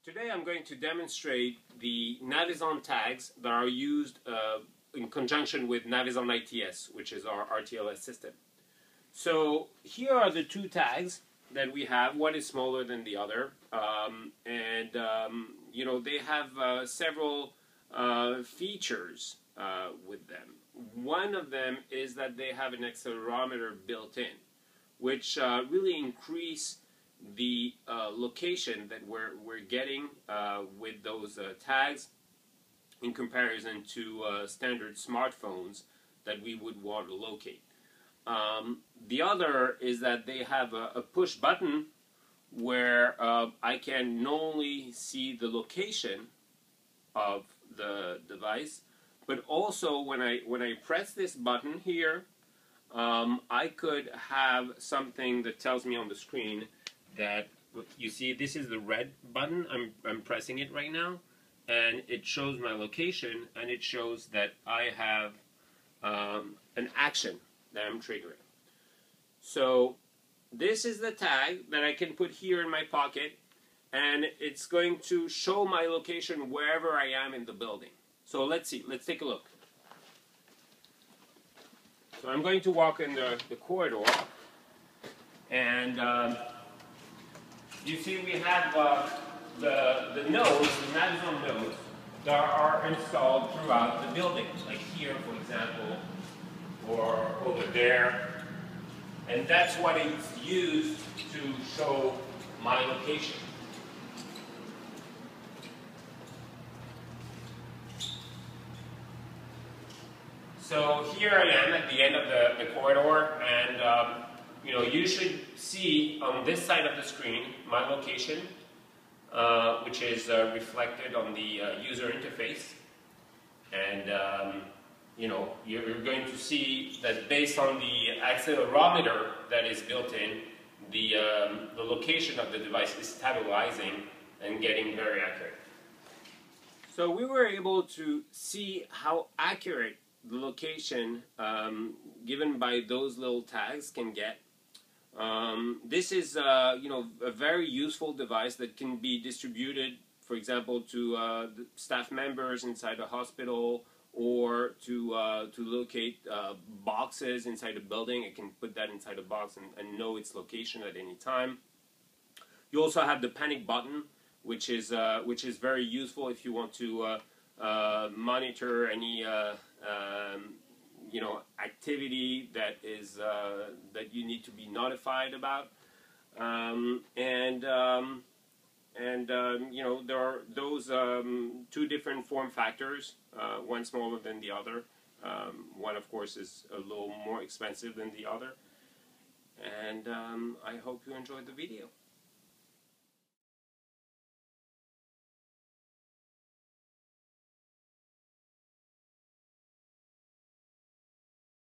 Today I'm going to demonstrate the Navizon tags that are used in conjunction with Navizon I.T.S, which is our RTLS system. So here are the two tags that we have. One is smaller than the other, you know, they have several features with them. One of them is that they have an accelerometer built in, which really increase the location that we're getting with those tags in comparison to standard smartphones that we would want to locate. The other is that they have a push button where I can not only see the location of the device, but also when I press this button here, I could have something that tells me on the screen that, you see, this is the red button. I'm pressing it right now, and it shows my location, and it shows that I have an action that I'm triggering. So this is the tag that I can put here in my pocket, and it's going to show my location wherever I am in the building. So let's see, let's take a look. So I'm going to walk in the corridor, and you see we have the nodes, the Navizon nodes, that are installed throughout the building, like here, for example, or over there. And that's what it's used to show my location. So here I am at the end of the corridor, and you know, you should see on this side of the screen my location, which is reflected on the user interface. And you know, you're going to see that based on the accelerometer that is built in, the location of the device is stabilizing and getting very accurate. So we were able to see how accurate the location given by those little tags can get. This is you know, a very useful device that can be distributed, for example, to the staff members inside a hospital, or to locate boxes inside a building. I can put that inside a box and know its location at any time. You also have the panic button, which is very useful if you want to monitor any you know, activity that is that you need to be notified about. You know, there are those two different form factors, one smaller than the other. One, of course, is a little more expensive than the other. And I hope you enjoyed the video.